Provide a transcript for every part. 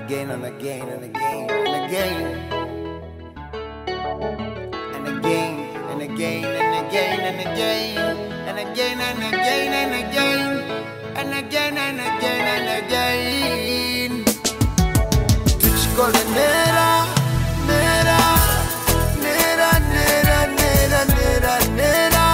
again and again and again and again and again and again and again and again and again and again and again and again and again and again. Tuchikole nera nera nera nera nera nera nera.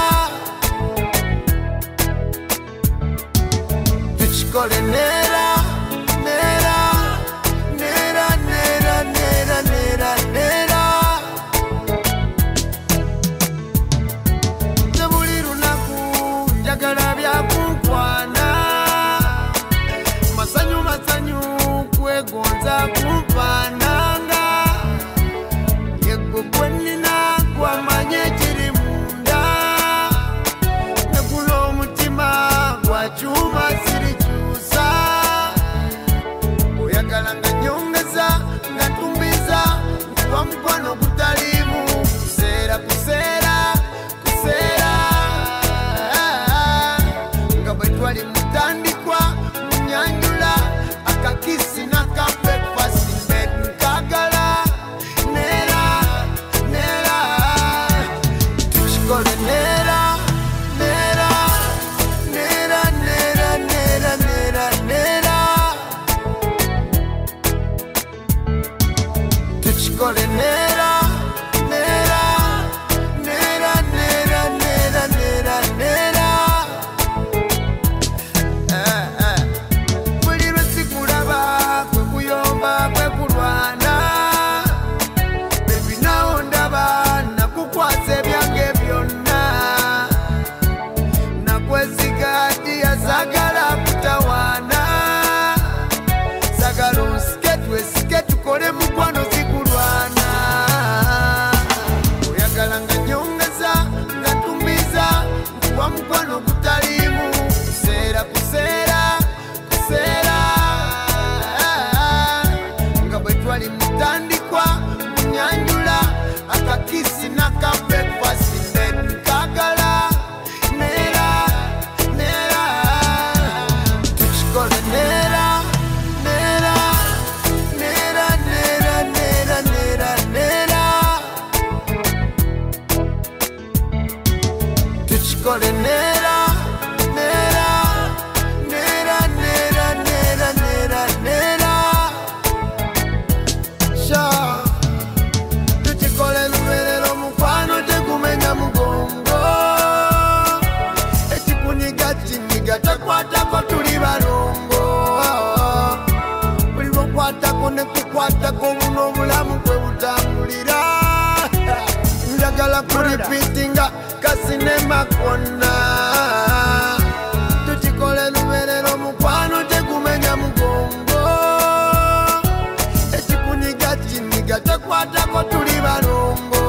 Tuchikole nera nera nera nera nera nera nera. Tebuli lunaku njagala byakunkwana, masanyu masanyu kwegonza kumpananga, yegwe gwenina gwamanye kiri munda, neguno omutima gwachuma sirikyusa, oyagala nga nyongeza nga ntumbiza nkuwa mukwano gutalimu kuseera kuseera kuseera, nga bwe twali mutandikwa munyanjula akakisi naka breakfast bed nkagala nera nera. Tuchikole nera nera nera nera nera nera nera. Tuchikole nera nera nera nera nera nera nera. Buli lwe sikulaba kwe kuyomba kwe kulwana, baby nawo ndaba nakukwasa ebyange byonna, nakwesiga ddiya sagala kutawaana, sagala onsike twesike tukole mukwano zikulwana, oyagala nga nyongeza nga ntumbiza nkuwa mukwano gutalimu kuseera kuseera kuseera, nga bwe twali mutandikwa munyanjula akakisi naka breakfast bed nkagala nera nera. Tuchikole nera nera nera nera nera nera nera. Tuchikole nera nera nera nera nera nera nera. Sure. Tuchikole luberero mukwano tegumenya mugongo, ekikuniga kinyiga takwatako tuli balongo, buli lwokwatako nekukwatako buno obulamu kwe butambulira, njagala kuripitinga kasinema konna. Tuchikole luberero mukwano tegumenya mugongo, ekikuniga kinyiga takwatako tuli balongo,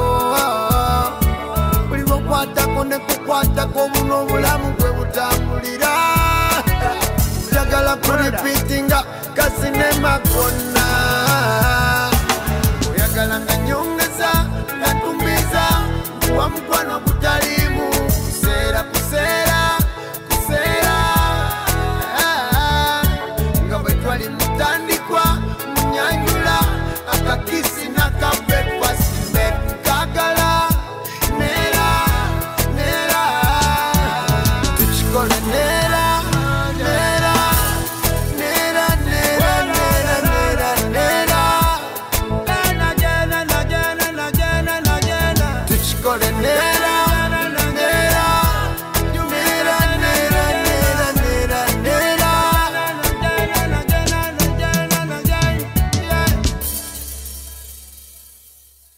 buli lwokwatako nekukwatako buno obulamu kwe butambulira, njagala kuripitinga kasinema konna, oyagala nga nyongeza nga ntumbiza nkuwa mukwano gutalimu kuseera kuseera kuseera, nga bwe twali mutandikwa munyanjula akakisi naka breakfast bed nkagala nera nera. Tuchikole nera nera nera nera nera nera nera. Tuchikole nera